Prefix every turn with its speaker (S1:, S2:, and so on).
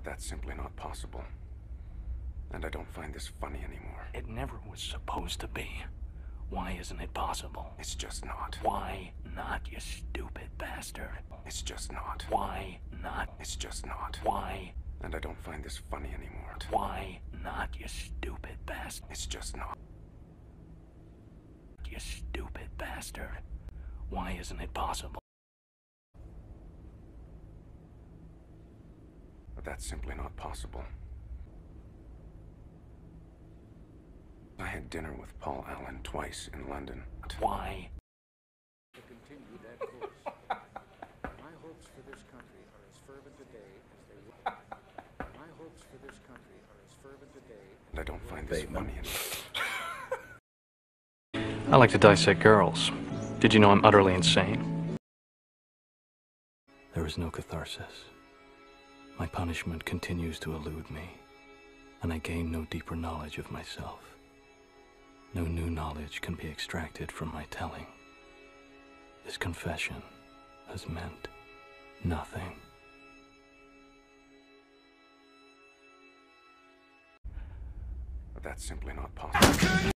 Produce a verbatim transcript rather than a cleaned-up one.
S1: That's simply not possible. And I don't find this funny anymore.
S2: It never was supposed to be. Why isn't it possible?
S1: It's just not.
S2: Why not, you stupid bastard?
S1: It's just not.
S2: Why not?
S1: It's just not.
S2: Why?
S1: And I don't find this funny anymore.
S2: Why not, you stupid bastard?
S1: It's just not.
S2: You stupid bastard. Why isn't it possible?
S1: That's simply not possible. I had dinner with Paul Allen twice in London.
S2: Why?
S3: To continue that course. My hopes for this country are as fervent today as they were. My hopes for this country are as fervent today as
S1: And I don't find this
S4: Bateman.
S1: funny anymore.
S2: I like to dissect girls. Did you know I'm utterly insane? There is no catharsis. My punishment continues to elude me, and I gain no deeper knowledge of myself. No new knowledge can be extracted from my telling. This confession has meant nothing.
S1: That's simply not possible.